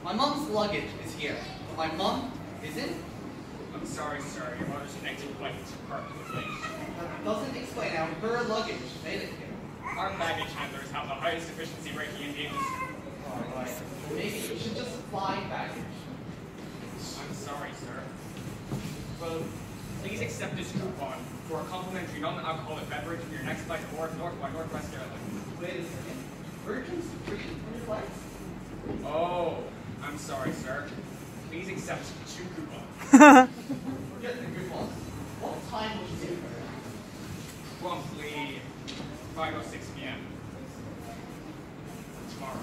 My mom's luggage is here, but my mom isn't? I'm sorry, sir. Your mother's connected flight to Park was late. That doesn't explain how her luggage made it here. Our baggage handlers have the highest efficiency rating in the industry. Alright, maybe you should just fly baggage. I'm sorry, sir. Well, please accept this coupon for a complimentary non-alcoholic beverage for your next flight aboard North by Northwest Airlines. Wait a second. Virgin's free on your flights? Oh, I'm sorry, sir. Please accept 2 coupons. Forget the coupons. What time will you get there? Promptly 5:06 p.m. tomorrow.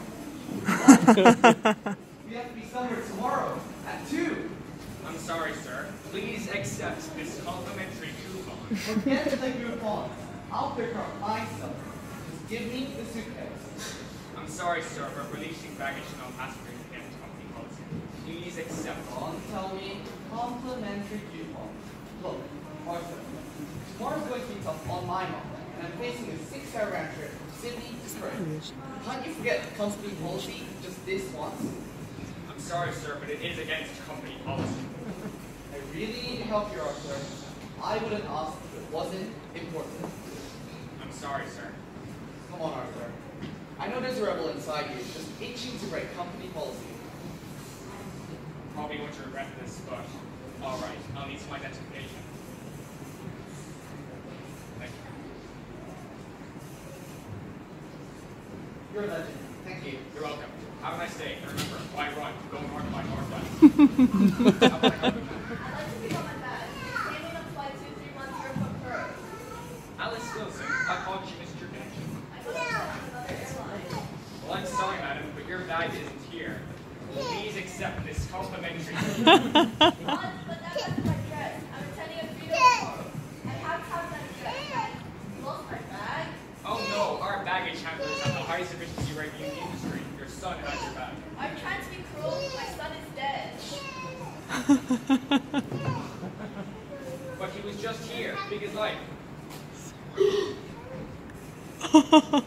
We have to be somewhere tomorrow at 2. I'm sorry, sir. Please accept this complimentary coupon. Forget the coupons. I'll pick up my stuff. Just give me the suitcase. I'm sorry, sir, but releasing baggage to non-passengers against company policy. Please accept. Don't tell me complimentary coupon. Look, Arthur, tomorrow's going to be tough on my mom, and I'm facing a 6-hour round trip from Sydney to Perth. Can't you forget the company policy just this once? I'm sorry, sir, but it is against company policy. I really need help here, Arthur. I wouldn't ask if it wasn't important. I'm sorry, sir. Come on, Arthur. I know there's a rebel inside you, just itching to break company policy. Probably going to regret this, but alright, I'll need some identification. Thank you. You're a legend. Thank you. You're welcome. Have a nice day. And remember, why run? Go north by Northwest. How about I help with that? I'd like to pick up my bag. It came in on flight 231 from Perth. Alice Wilson, I called you missed your connection. I thought it was another airline. Well, I'm sorry, madam, but your bag isn't here. Please accept this complimentary. But that wasn't my dress. I'm attending a freedom tomorrow. I have to have that dress. I lost my bag. Oh no, our baggage handlers have the highest efficiency rating in the industry. Your son has your bag. I'm trying to be cruel. My son is dead. But he was just here, big as life.